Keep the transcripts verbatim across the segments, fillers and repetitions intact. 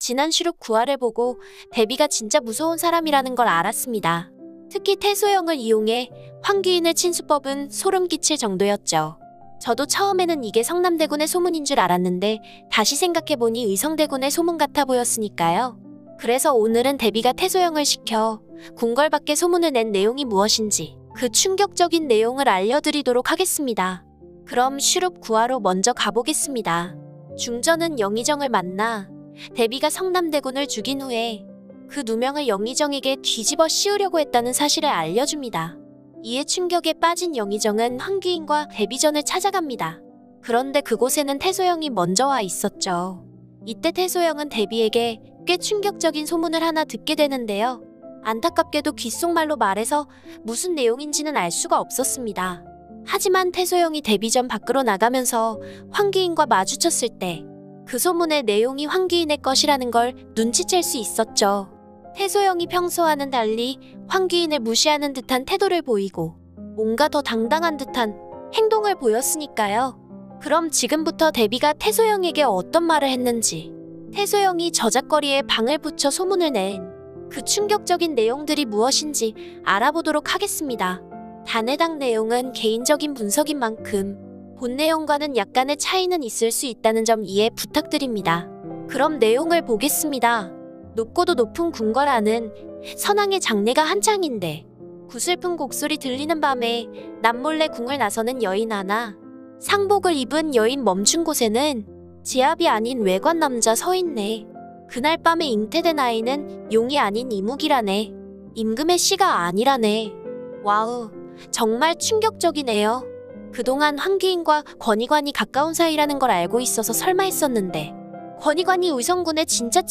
지난 슈룹 구화를 보고 데비가 진짜 무서운 사람이라는 걸 알았습니다. 특히 태소형을 이용해 황귀인을 친 수법은 소름 끼칠 정도였죠. 저도 처음에는 이게 성남대군의 소문인 줄 알았는데 다시 생각해보니 의성대군의 소문 같아 보였으니까요. 그래서 오늘은 데비가 태소형을 시켜 궁궐 밖에 소문을 낸 내용이 무엇인지 그 충격적인 내용을 알려드리도록 하겠습니다. 그럼 슈룹 구화로 먼저 가보겠습니다. 중전은 영의정을 만나 데비가 성남대군을 죽인 후에 그 누명을 영의정에게 뒤집어 씌우려고 했다는 사실을 알려줍니다. 이에 충격에 빠진 영의정은 황귀인과 데비전을 찾아갑니다. 그런데 그곳에는 태소형이 먼저 와 있었죠. 이때 태소형은 데비에게 꽤 충격적인 소문을 하나 듣게 되는데요. 안타깝게도 귓속말로 말해서 무슨 내용인지는 알 수가 없었습니다. 하지만 태소형이 데비전 밖으로 나가면서 황귀인과 마주쳤을 때 그 소문의 내용이 황귀인의 것이라는 걸 눈치챌 수 있었죠. 태소형이 평소와는 달리 황귀인을 무시하는 듯한 태도를 보이고 뭔가 더 당당한 듯한 행동을 보였으니까요. 그럼 지금부터 데비가 태소형에게 어떤 말을 했는지, 태소형이 저작거리에 방을 붙여 소문을 낸 그 충격적인 내용들이 무엇인지 알아보도록 하겠습니다. 단 해당 내용은 개인적인 분석인 만큼 본 내용과는 약간의 차이는 있을 수 있다는 점 이해 부탁드립니다. 그럼 내용을 보겠습니다. 높고도 높은 궁궐 안은 선왕의 장례가 한창인데 구슬픈 곡소리 들리는 밤에 남몰래 궁을 나서는 여인 하나, 상복을 입은 여인 멈춘 곳에는 지압이 아닌 외관 남자 서 있네. 그날 밤에 잉태된 아이는 용이 아닌 이묵이라네. 임금의 씨가 아니라네. 와우, 정말 충격적이네요. 그동안 황귀인과 권희관이 가까운 사이라는 걸 알고 있어서 설마 했었는데 권희관이 의성군의 진짜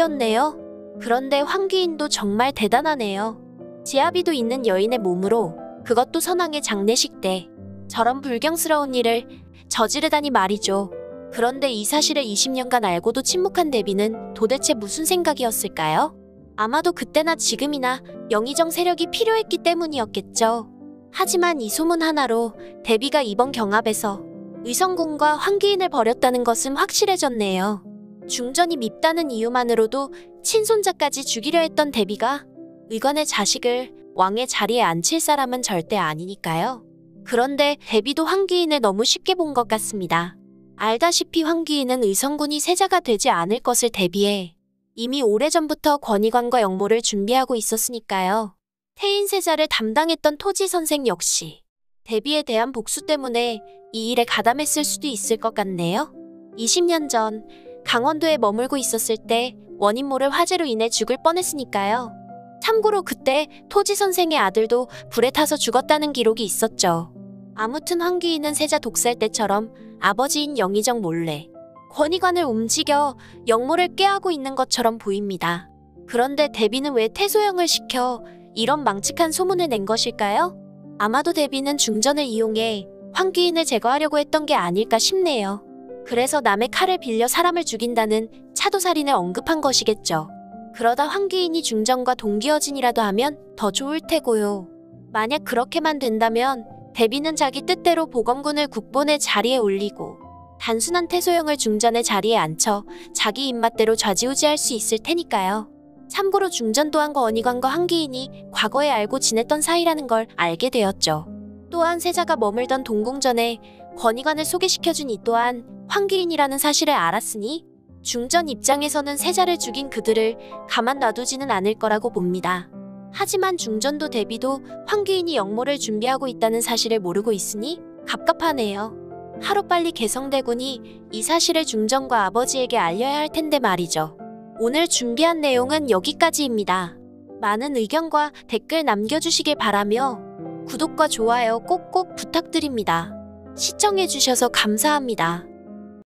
친아비였네요. 그런데 황귀인도 정말 대단하네요. 지아비도 있는 여인의 몸으로, 그것도 선왕의 장례식 때 저런 불경스러운 일을 저지르다니 말이죠. 그런데 이 사실을 이십 년간 알고도 침묵한 데비는 도대체 무슨 생각이었을까요? 아마도 그때나 지금이나 영의정 세력이 필요했기 때문이었겠죠. 하지만 이 소문 하나로 데비가 이번 경합에서 의성군과 황귀인을 버렸다는 것은 확실해졌네요. 중전이 밉다는 이유만으로도 친손자까지 죽이려 했던 데비가 의관의 자식을 왕의 자리에 앉힐 사람은 절대 아니니까요. 그런데 데비도 황귀인을 너무 쉽게 본 것 같습니다. 알다시피 황귀인은 의성군이 세자가 되지 않을 것을 대비해 이미 오래전부터 권희관과 영모를 준비하고 있었으니까요. 태인 세자를 담당했던 토지 선생 역시 데비에 대한 복수 때문에 이 일에 가담했을 수도 있을 것 같네요. 이십 년 전 강원도에 머물고 있었을 때 원인 모를 화재로 인해 죽을 뻔했으니까요. 참고로 그때 토지 선생의 아들도 불에 타서 죽었다는 기록이 있었죠. 아무튼 황귀인은 세자 독살 때처럼 아버지인 영의정 몰래 권희관을 움직여 영모를 꾀하고 있는 것처럼 보입니다. 그런데 데비는 왜 태소형을 시켜 이런 망측한 소문을 낸 것일까요? 아마도 데비는 중전을 이용해 황귀인을 제거하려고 했던 게 아닐까 싶네요. 그래서 남의 칼을 빌려 사람을 죽인다는 차도살인을 언급한 것이겠죠. 그러다 황귀인이 중전과 동기어진이라도 하면 더 좋을 테고요. 만약 그렇게만 된다면 데비는 자기 뜻대로 보검군을 국본의 자리에 올리고 단순한 태소형을 중전의 자리에 앉혀 자기 입맛대로 좌지우지할 수 있을 테니까요. 참고로 중전 또한 권희관과 황귀인이 과거에 알고 지냈던 사이라는 걸 알게 되었죠. 또한 세자가 머물던 동궁전에 권희관을 소개시켜준 이 또한 황귀인이라는 사실을 알았으니 중전 입장에서는 세자를 죽인 그들을 가만 놔두지는 않을 거라고 봅니다. 하지만 중전도 데비도 황귀인이 영모를 준비하고 있다는 사실을 모르고 있으니 갑갑하네요. 하루빨리 개성대군이 이 사실을 중전과 아버지에게 알려야 할 텐데 말이죠. 오늘 준비한 내용은 여기까지입니다. 많은 의견과 댓글 남겨주시길 바라며 구독과 좋아요 꼭꼭 부탁드립니다. 시청해주셔서 감사합니다.